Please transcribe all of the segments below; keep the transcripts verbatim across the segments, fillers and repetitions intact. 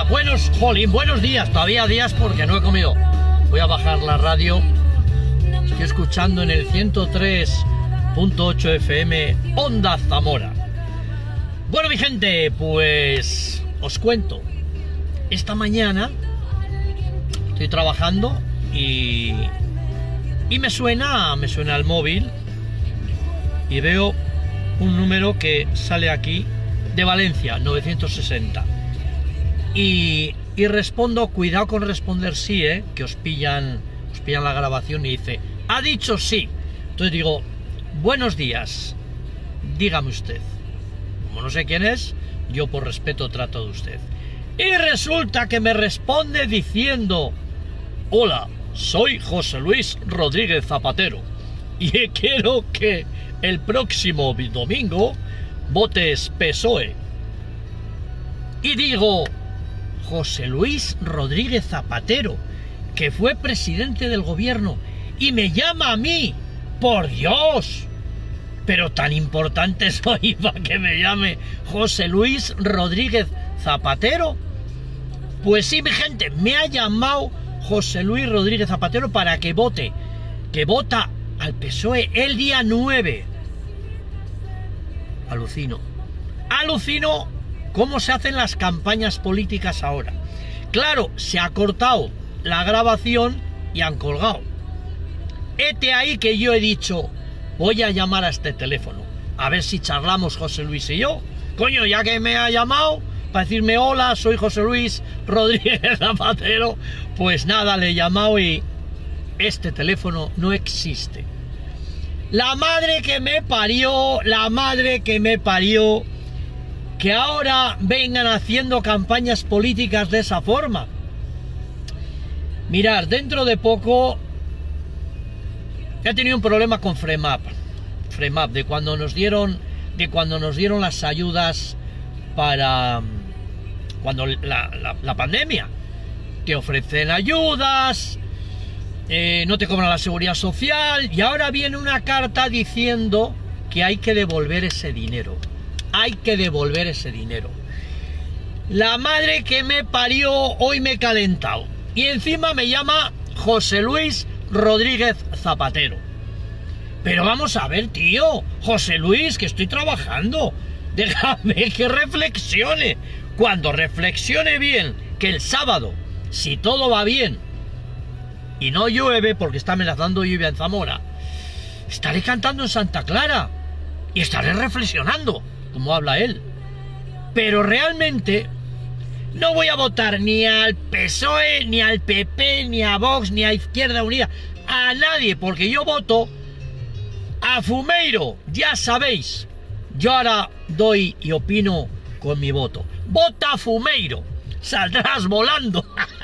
Buenos, jolín, buenos días, todavía días porque no he comido. Voy a bajar la radio. Estoy escuchando en el ciento tres punto ocho F M Onda Zamora. Bueno, mi gente, pues os cuento. Esta mañana estoy trabajando y, y me suena, me suena el móvil y veo un número que sale aquí de Valencia, novecientos sesenta. Y, y respondo, cuidado con responder sí, ¿eh? Que os pillan, os pillan la grabación y dice, ha dicho sí. Entonces digo, buenos días, dígame usted. Como no sé quién es, yo por respeto trato de usted. Y resulta que me responde diciendo, hola, soy José Luis Rodríguez Zapatero y quiero que el próximo domingo votes P S O E. Y digo, José Luis Rodríguez Zapatero, que fue presidente del gobierno y me llama a mí, por Dios, pero tan importante soy para que me llame José Luis Rodríguez Zapatero. Pues sí, mi gente, me ha llamado José Luis Rodríguez Zapatero para que vote, que vota al P S O E el día nueve. Alucino, alucino cómo se hacen las campañas políticas ahora. Claro, se ha cortado la grabación y han colgado. Hete ahí que yo he dicho, voy a llamar a este teléfono, a ver si charlamos José Luis y yo. Coño, ya que me ha llamado para decirme hola, soy José Luis Rodríguez Zapatero, pues nada, le he llamado y este teléfono no existe. La madre que me parió, la madre que me parió, que ahora vengan haciendo campañas políticas de esa forma. Mirad, dentro de poco he tenido un problema con Fremap, Fremap, de cuando nos dieron, de cuando nos dieron las ayudas para cuando la, la, la pandemia. Te ofrecen ayudas, eh, no te cobran la seguridad social y ahora viene una carta diciendo que hay que devolver ese dinero. Hay que devolver ese dinero. La madre que me parió hoy me he calentado. Y encima me llama José Luis Rodríguez Zapatero. Pero vamos a ver, tío. José Luis, que estoy trabajando. Déjame que reflexione. Cuando reflexione bien, que el sábado, si todo va bien, y no llueve, porque está amenazando lluvia en Zamora, estaré cantando en Santa Clara. Y estaré reflexionando, como habla él. Pero realmente no voy a votar ni al P S O E, ni al P P, ni a Vox, ni a Izquierda Unida, a nadie, porque yo voto a Fumeiro, ya sabéis. Yo ahora doy y opino con mi voto. Vota a Fumeiro, saldrás volando.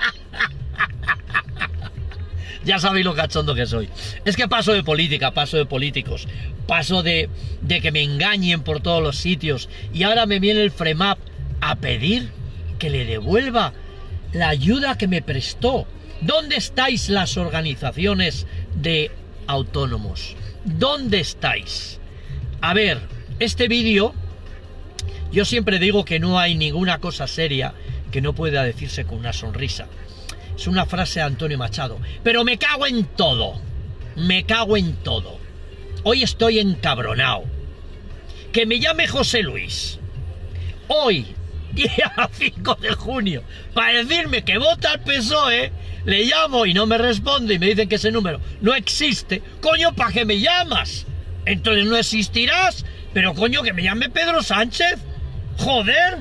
Ya sabéis lo cachondo que soy. Es que paso de política, paso de políticos, paso de, de que me engañen por todos los sitios. Y ahora me viene el Fremap a pedir que le devuelva la ayuda que me prestó. ¿Dónde estáis las organizaciones de autónomos? ¿Dónde estáis? A ver, este vídeo, yo siempre digo que no hay ninguna cosa seria que no pueda decirse con una sonrisa. Es una frase de Antonio Machado. Pero me cago en todo. Me cago en todo. Hoy estoy encabronado. Que me llame José Luis. Hoy, día cinco de junio, para decirme que vota al P S O E, le llamo y no me responde y me dicen que ese número no existe. Coño, ¿para qué me llamas? Entonces no existirás. Pero coño, que me llame Pedro Sánchez. Joder.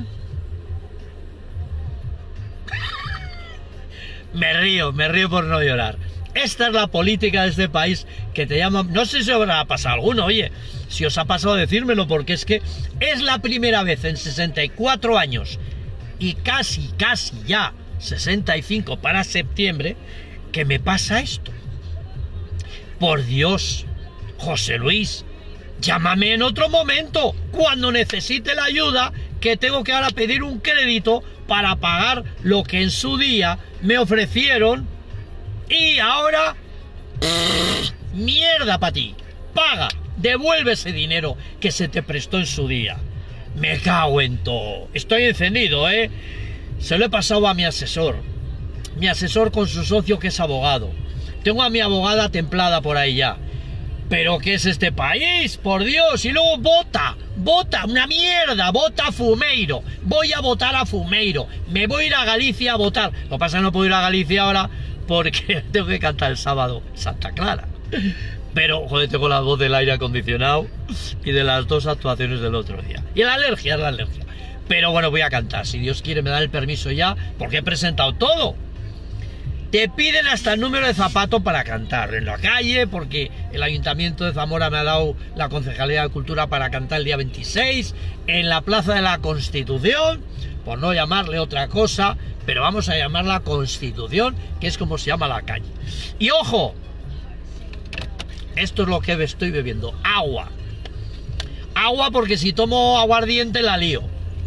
Me río, me río por no llorar. Esta es la política de este país, que te llaman... No sé si os habrá pasado alguno, oye, si os ha pasado decírmelo, porque es que es la primera vez en sesenta y cuatro años y casi, casi ya sesenta y cinco para septiembre que me pasa esto. Por Dios, José Luis, llámame en otro momento, cuando necesite la ayuda, que tengo que ahora pedir un crédito para pagar lo que en su día me ofrecieron. Y ahora, mierda para ti, paga, devuelve ese dinero que se te prestó en su día. Me cago en todo, estoy encendido, ¿eh? se lo he pasado a mi asesor. Mi asesor con su socio que es abogado. Tengo a mi abogada templada por ahí ya. ¿Pero qué es este país? ¡Por Dios! Y luego vota, vota, una mierda, vota a Fumeiro. Voy a votar a Fumeiro. Me voy a ir a Galicia a votar. Lo que pasa es que no puedo ir a Galicia ahora porque tengo que cantar el sábado Santa Clara. Pero, joder, tengo la voz del aire acondicionado y de las dos actuaciones del otro día. Y la alergia, es la alergia. Pero bueno, voy a cantar. Si Dios quiere me da el permiso ya, porque he presentado todo. Te piden hasta el número de zapato para cantar en la calle, porque el Ayuntamiento de Zamora me ha dado la Concejalía de Cultura para cantar el día veintiséis, en la Plaza de la Constitución, por no llamarle otra cosa, pero vamos a llamarla Constitución, que es como se llama la calle. Y ojo, esto es lo que estoy bebiendo, agua. Agua porque si tomo aguardiente la lío.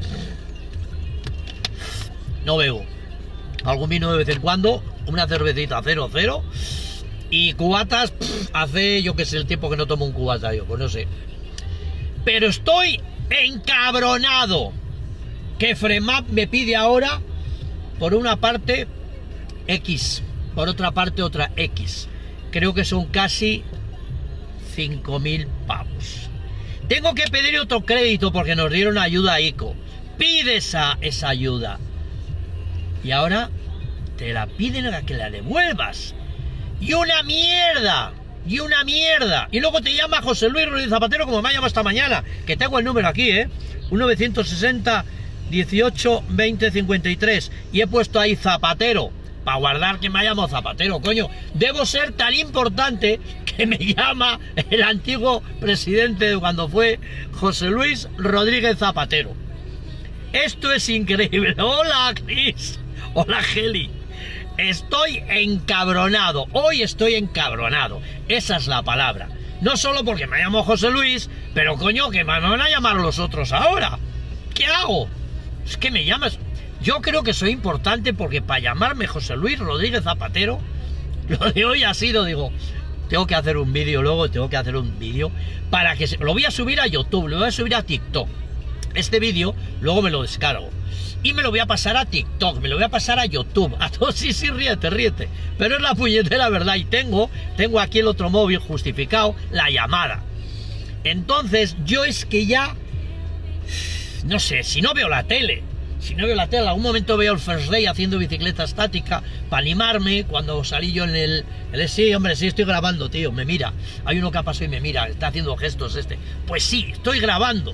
No bebo. Algún vino de vez en cuando, una cervecita cero cero y cubatas, pff, hace yo que sé el tiempo que no tomo un cubata yo, pues no sé. Pero estoy encabronado que Fremap me pide ahora por una parte X, por otra parte otra X. Creo que son casi cinco mil pavos. Tengo que pedir otro crédito porque nos dieron ayuda a ICO. Pide esa, esa ayuda. Y ahora te la piden a que la devuelvas. Y una mierda. Y una mierda. Y luego te llama José Luis Rodríguez Zapatero, como me ha llamado esta mañana. Que tengo el número aquí, ¿eh? un nueve sesenta, dieciocho, veinte, cincuenta y tres. Y he puesto ahí Zapatero. Para guardar que me ha llamado Zapatero, coño. Debo ser tan importante que me llama el antiguo presidente de cuando fue José Luis Rodríguez Zapatero. Esto es increíble. Hola, Cris. Hola, Geli. Estoy encabronado. Hoy estoy encabronado. Esa es la palabra. No solo porque me llamo José Luis, pero coño, que me van a llamar los otros ahora. ¿Qué hago? Es que me llamas... Yo creo que soy importante porque para llamarme José Luis Rodríguez Zapatero, lo de hoy ha sido, digo, tengo que hacer un vídeo luego, tengo que hacer un vídeo para que... Se, lo voy a subir a YouTube, lo voy a subir a TikTok. Este vídeo luego me lo descargo. Y me lo voy a pasar a TikTok, me lo voy a pasar a YouTube. A todos, sí, sí, ríete, ríete. Pero es la puñetera verdad. Y tengo, tengo aquí el otro móvil justificado, la llamada. Entonces, yo es que ya... No sé, si no veo la tele... Si no veo la tele, en algún momento veo el First Day haciendo bicicleta estática para animarme. Cuando salí yo en el, el... Sí, hombre, sí, estoy grabando, tío, me mira. Hay uno que ha pasado y me mira, está haciendo gestos este. Pues sí, estoy grabando.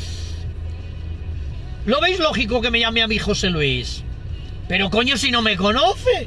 ¿Lo veis lógico que me llame a mí José Luis? Pero coño, si no me conoce.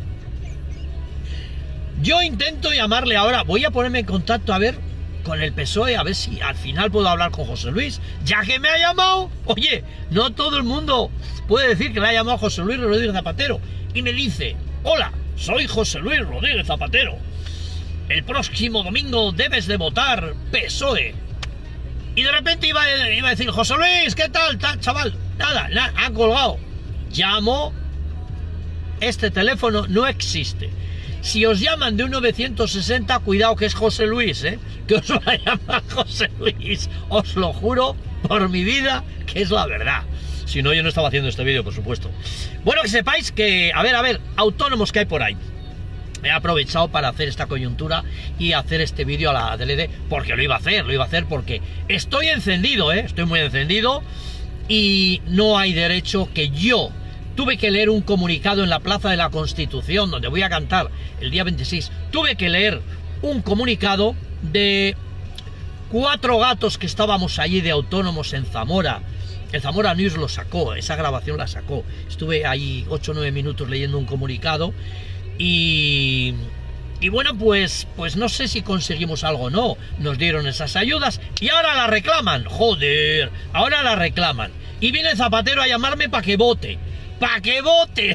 Yo intento llamarle ahora. Voy a ponerme en contacto a ver con el P S O E, a ver si al final puedo hablar con José Luis. Ya que me ha llamado. Oye, no todo el mundo puede decir que le ha llamado José Luis Rodríguez Zapatero. Y me dice: hola, soy José Luis Rodríguez Zapatero. El próximo domingo debes de votar P S O E. Y de repente iba a, iba a decir: José Luis, ¿qué tal, tal chaval? Nada, nada, ha colgado. Llamo. Este teléfono no existe. Si os llaman de un nueve sesenta, cuidado que es José Luis, ¿eh? Que os va a llamar José Luis. Os lo juro por mi vida que es la verdad. Si no, yo no estaba haciendo este vídeo, por supuesto. Bueno, que sepáis que, a ver, a ver, autónomos que hay por ahí. He aprovechado para hacer esta coyuntura y hacer este vídeo a la D L D, porque lo iba a hacer, lo iba a hacer porque estoy encendido, ¿eh? Estoy muy encendido y no hay derecho que yo... Tuve que leer un comunicado en la Plaza de la Constitución, donde voy a cantar el día veintiséis. Tuve que leer un comunicado de cuatro gatos que estábamos allí de autónomos en Zamora. El Zamora News lo sacó, esa grabación la sacó. Estuve ahí ocho o nueve minutos leyendo un comunicado y... Y bueno, pues, pues no sé si conseguimos algo o no. Nos dieron esas ayudas y ahora la reclaman. Joder, ahora la reclaman. Y viene Zapatero a llamarme para que vote. ¡Para que vote!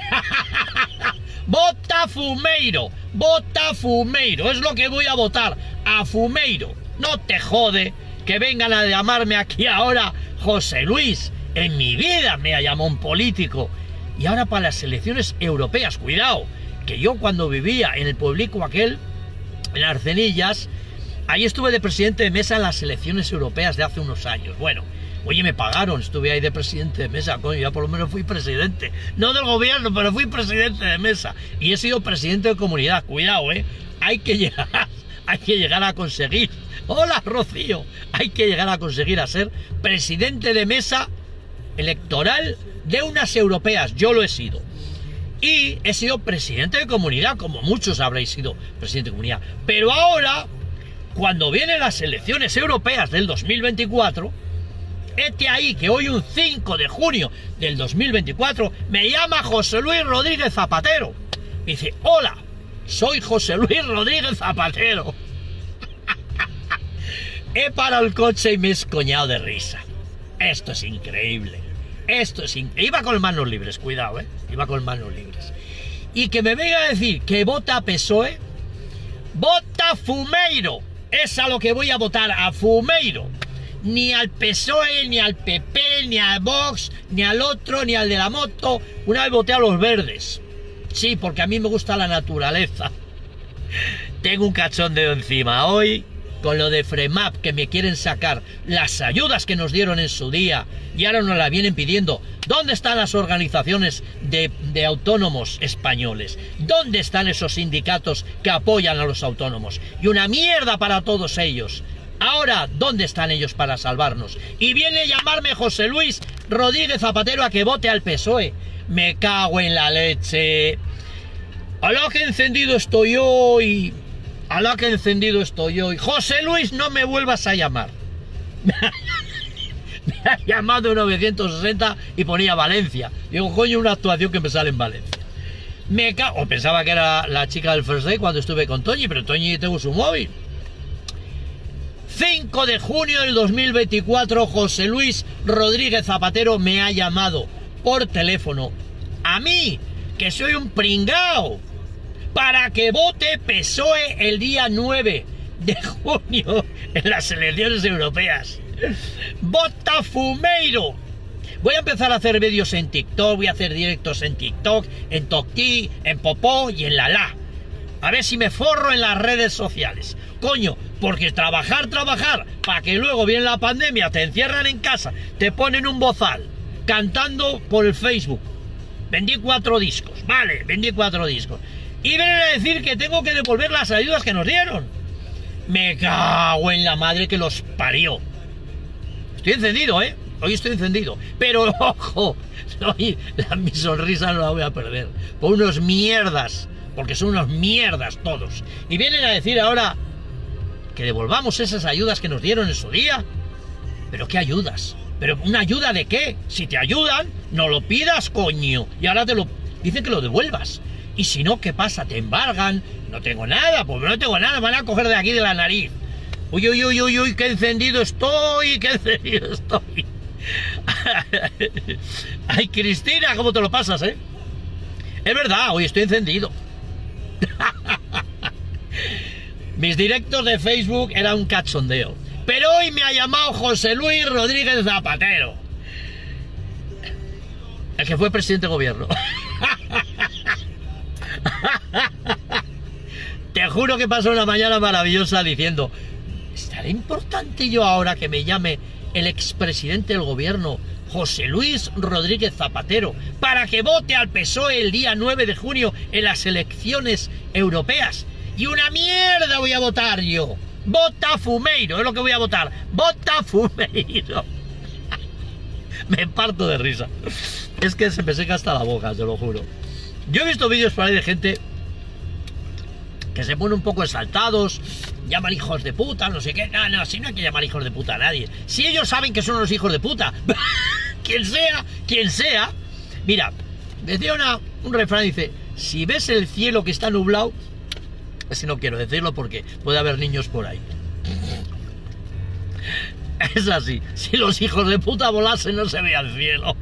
¡Vota Fumeiro! ¡Vota Fumeiro! Es lo que voy a votar. A Fumeiro. No te jode que vengan a llamarme aquí ahora José Luis. En mi vida me ha llamado un político. Y ahora para las elecciones europeas. Cuidado, que yo cuando vivía en el pueblico aquel, en Arcenillas, ahí estuve de presidente de mesa en las elecciones europeas de hace unos años. Bueno, Oye, me pagaron, estuve ahí de presidente de mesa, coño, ya por lo menos fui presidente. No del gobierno, pero fui presidente de mesa. Y he sido presidente de comunidad, cuidado, ¿eh? Hay que llegar, hay que llegar a conseguir. Hola, Rocío. Hay que llegar a conseguir a ser presidente de mesa electoral de unas europeas. Yo lo he sido. Y he sido presidente de comunidad, como muchos habréis sido presidente de comunidad. Pero ahora, cuando vienen las elecciones europeas del dos mil veinticuatro, este ahí que hoy un cinco de junio del dos mil veinticuatro me llama José Luis Rodríguez Zapatero. Y dice, hola, soy José Luis Rodríguez Zapatero. He parado el coche y me he escoñado de risa. Esto es increíble. Esto es increíble. Iba con manos libres, cuidado, ¿eh? Iba con manos libres. Y que me venga a decir que vota P S O E, vota Fumeiro. Es a lo que voy a votar, a Fumeiro. Ni al P S O E, ni al P P, ni al Vox, ni al otro, ni al de la moto. Una vez voté a los verdes. Sí, porque a mí me gusta la naturaleza. Tengo un cachondeo encima hoy con lo de FREMAP, que me quieren sacar las ayudas que nos dieron en su día y ahora nos la vienen pidiendo. ¿Dónde están las organizaciones de, de autónomos españoles? ¿Dónde están esos sindicatos que apoyan a los autónomos? Y una mierda para todos ellos. Ahora, ¿dónde están ellos para salvarnos? Y viene a llamarme José Luis Rodríguez Zapatero a que vote al P S O E. Me cago en la leche. A lo que encendido estoy hoy. A lo que encendido estoy hoy. José Luis, no me vuelvas a llamar. Me ha llamado novecientos sesenta y ponía Valencia. Digo, coño, una actuación que me sale en Valencia. Me cago. O pensaba que era la chica del First Day cuando estuve con Toñi, pero Toñi tengo su móvil. cinco de junio del dos mil veinticuatro, José Luis Rodríguez Zapatero me ha llamado por teléfono a mí, que soy un pringao, para que vote P S O E el día nueve de junio en las elecciones europeas. ¡Vota Fumeiro! Voy a empezar a hacer vídeos en TikTok, voy a hacer directos en TikTok, en Tokti, en Popó y en Lala. A ver si me forro en las redes sociales. Coño, porque trabajar, trabajar, para que luego viene la pandemia, te encierran en casa, te ponen un bozal, cantando por el Facebook. Vendí cuatro discos, vale, vendí cuatro discos. Y vienen a decir que tengo que devolver las ayudas que nos dieron. Me cago en la madre que los parió. Estoy encendido, ¿eh? Hoy estoy encendido. Pero, ojo, hoy la, mi sonrisa no la voy a perder. Por unos mierdas, porque son unos mierdas todos. Y vienen a decir ahora que devolvamos esas ayudas que nos dieron en su día. ¿Pero qué ayudas? ¿Pero una ayuda de qué? Si te ayudan, no lo pidas, coño. Y ahora te lo dicen que lo devuelvas. Y si no, ¿qué pasa? Te embargan. No tengo nada, pues no tengo nada. Me van a coger de aquí de la nariz. Uy, uy, uy, uy, uy, qué encendido estoy, qué encendido estoy. Ay, Cristina, ¿cómo te lo pasas, eh? Es verdad, hoy estoy encendido. Mis directos de Facebook eran un cachondeo. Pero hoy me ha llamado José Luis Rodríguez Zapatero, el que fue presidente de gobierno. Te juro que pasó una mañana maravillosa diciendo: ¿estará importante yo ahora que me llame el expresidente del gobierno, José Luis Rodríguez Zapatero, para que vote al P S O E el día nueve de junio en las elecciones europeas? Y una mierda voy a votar yo. Vota Fumeiro, es lo que voy a votar. Vota Fumeiro. Me parto de risa. Es que se me seca hasta la boca, te lo juro. Yo he visto vídeos por ahí de gente que se pone un poco exaltados, llaman hijos de puta, no sé qué. No, no, si no hay que llamar hijos de puta a nadie. Si ellos saben que son los hijos de puta. Quien sea, quien sea. Mira, decía una, un refrán, dice: si ves el cielo que está nublado... Ese no quiero decirlo porque puede haber niños por ahí. Es así. Si los hijos de puta volasen, no se veía el cielo.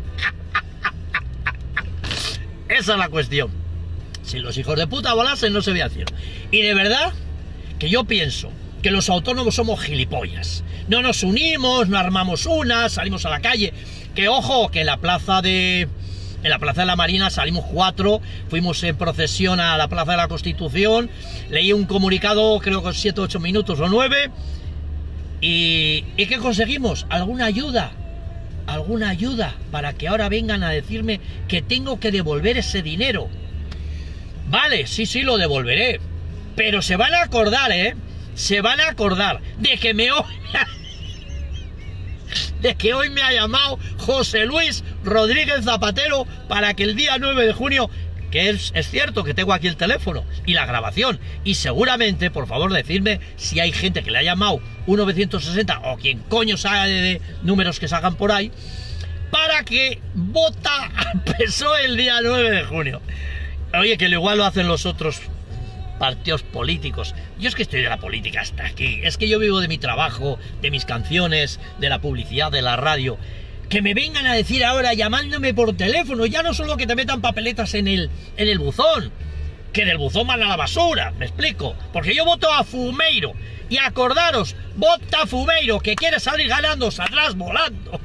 Esa es la cuestión. Si los hijos de puta volasen, no se veía el cielo. Y de verdad que yo pienso que los autónomos somos gilipollas. No nos unimos, no armamos una, salimos a la calle. Que ojo, que en la plaza de... En la Plaza de la Marina salimos cuatro, fuimos en procesión a la Plaza de la Constitución, leí un comunicado, creo que siete, ocho minutos o nueve, y, ¿y qué conseguimos? ¿Alguna ayuda? alguna ayuda para que ahora vengan a decirme que tengo que devolver ese dinero. Vale, sí, sí, lo devolveré. Pero se van a acordar, ¿eh? Se van a acordar de que me... de que hoy me ha llamado José Luis Rodríguez Zapatero para que el día nueve de junio, que es, es cierto que tengo aquí el teléfono y la grabación, y seguramente, por favor, decidme si hay gente que le ha llamado un novecientos sesenta o quien coño sabe de, de números que salgan por ahí, para que vota al P S O E el día nueve de junio. Oye, que lo igual lo hacen los otros partidos políticos. Yo es que estoy de la política hasta aquí. Es que yo vivo de mi trabajo, de mis canciones, de la publicidad, de la radio. Que me vengan a decir ahora llamándome por teléfono, ya no solo que te metan papeletas en el, en el buzón, que del buzón van a la basura, me explico. Porque yo voto a Fumeiro. Y acordaros, vota a Fumeiro, que quiere salir ganando, saldrás volando.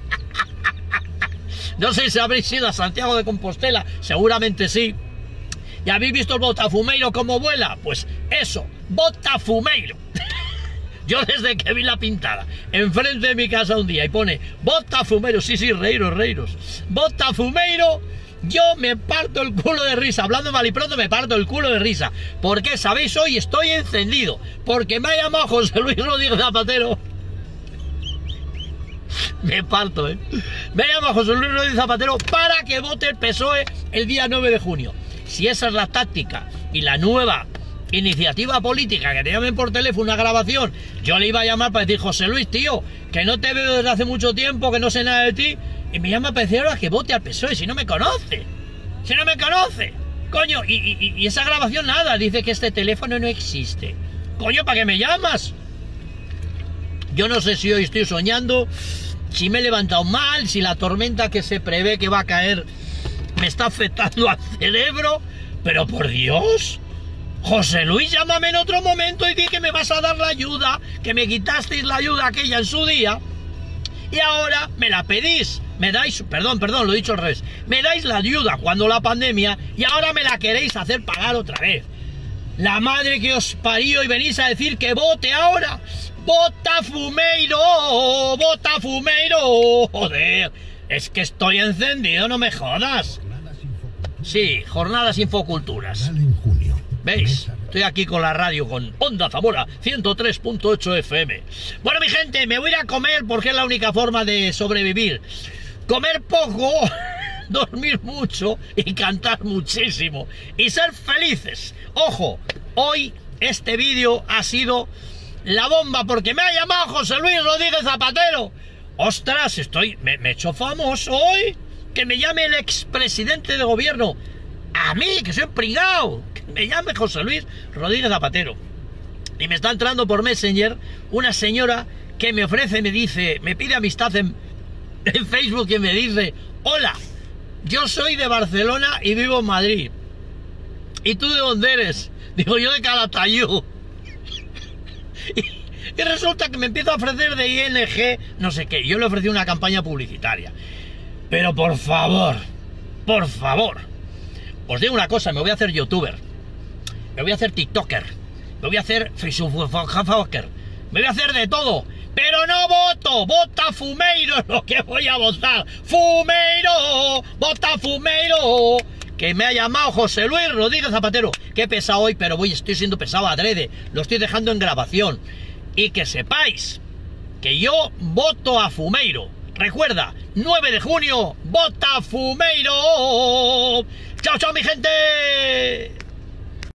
No sé si habréis ido a Santiago de Compostela, seguramente sí. ¿Ya habéis visto el Botafumeiro cómo vuela? Pues eso, Botafumeiro. Yo desde que vi la pintada enfrente de mi casa un día y pone Botafumeiro, sí, sí, reiros, reiros, Botafumeiro, yo me parto el culo de risa. Hablando mal y pronto me parto el culo de risa. Porque, ¿sabéis? Hoy estoy encendido. Porque me ha llamado José Luis Rodríguez Zapatero. Me parto, ¿eh? Me ha llamado José Luis Rodríguez Zapatero para que vote el P S O E el día nueve de junio. Si esa es la táctica y la nueva iniciativa política, que te llamen por teléfono una grabación, yo le iba a llamar para decir, José Luis, tío, que no te veo desde hace mucho tiempo, que no sé nada de ti, y me llama para decir ahora que vote al P S O E, si no me conoce, si no me conoce, coño, y, y, y esa grabación nada, dice que este teléfono no existe, coño, ¿para qué me llamas? Yo no sé si hoy estoy soñando, si me he levantado mal, si la tormenta que se prevé que va a caer me está afectando al cerebro, pero por Dios, José Luis, llámame en otro momento y di que me vas a dar la ayuda, que me quitasteis la ayuda aquella en su día, y ahora me la pedís, me dais, perdón, perdón, lo he dicho al revés, me dais la ayuda cuando la pandemia, y ahora me la queréis hacer pagar otra vez. La madre que os parió y venís a decir que vote ahora, vota Fumeiro, vota Fumeiro, joder, es que estoy encendido, no me jodas. Sí, jornadas infoculturas. ¿Veis? Estoy aquí con la radio, con Onda Zamora ciento tres punto ocho F M. Bueno, mi gente, me voy a ir a comer porque es la única forma de sobrevivir. Comer poco, dormir mucho y cantar muchísimo. Y ser felices. Ojo, hoy este vídeo ha sido la bomba porque me ha llamado José Luis Rodríguez Zapatero. ¡Ostras! Estoy... Me, me he hecho famoso hoy. Que me llame el expresidente de gobierno. A mí, que soy un pringao. Que me llame José Luis Rodríguez Zapatero. Y me está entrando por Messenger una señora que me ofrece, me dice, me pide amistad en, en Facebook y me dice, hola, yo soy de Barcelona y vivo en Madrid. ¿Y tú de dónde eres? Digo, yo de Calatayud. y, y resulta que me empieza a ofrecer de I N G, no sé qué. Yo le ofrecí una campaña publicitaria. Pero por favor, por favor, os digo una cosa, me voy a hacer youtuber, me voy a hacer tiktoker, me voy a hacer facebooker, me voy a hacer de todo, pero no voto, vota Fumeiro, es lo que voy a votar, Fumeiro, vota Fumeiro, que me ha llamado José Luis Rodríguez Zapatero, que he pesado hoy, pero voy, estoy siendo pesado adrede, lo estoy dejando en grabación, y que sepáis que yo voto a Fumeiro. Recuerda, nueve de junio, vota Fumeiro. ¡Chao, chao, mi gente!